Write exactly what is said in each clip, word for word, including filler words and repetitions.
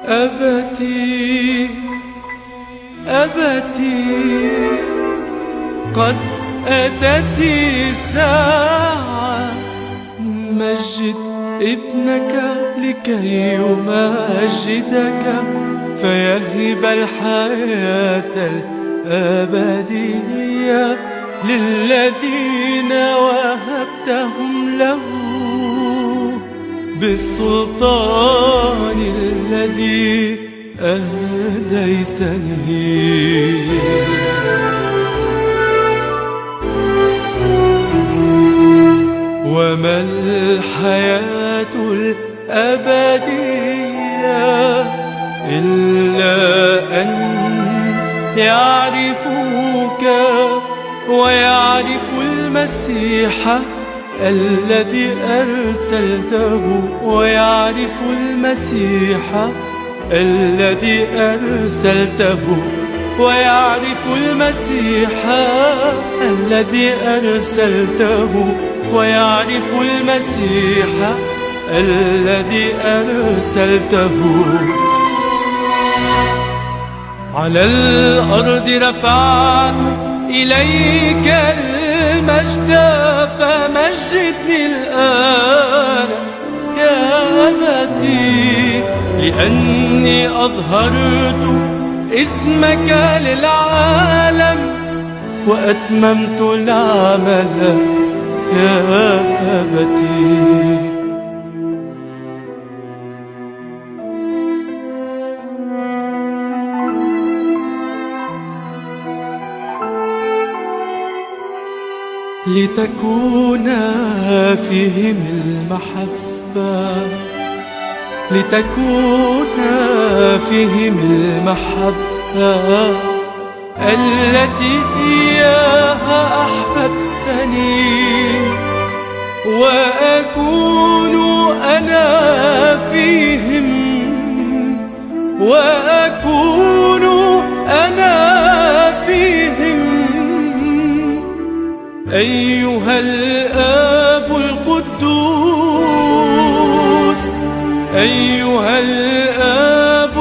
أبتي أبتي قد أتت الساعة، مجد ابنك لكي يمجدك فيهب الحياة الأبدية للذين وهبتهم له بالسلطان الذي أهديتني. وما الحياة الأبدية إلا أن يعرفوك ويعرفوا المسيح الذي أرسلته، ويعرفوا المسيح الذي أرسلته، ويعرفوا المسيح الذي أرسلته، ويعرفوا المسيح الذي أرسلته. على الأرض رفعت إليك المجد فمجدني الآن يا أبتي، لأني أظهرت اسمك للعالم وأتممت العمل يا أبتي. لتكون فيهم المحبة، لتكون فيهم المحبة التي إياها أحببتني، وأكون أنا فيهم، وأكون أنا فيهم. أيها الآب القدوس، أيها الآب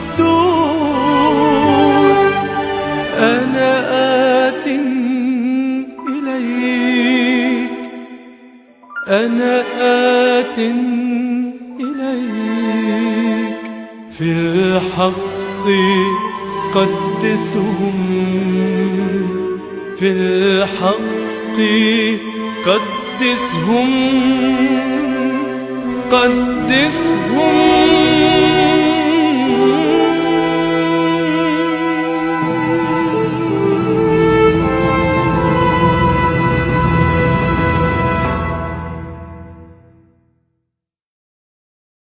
القدوس، أنا آت إليك، أنا آت إليك. في الحق قدسهم، في الحق قدسهم، قدسهم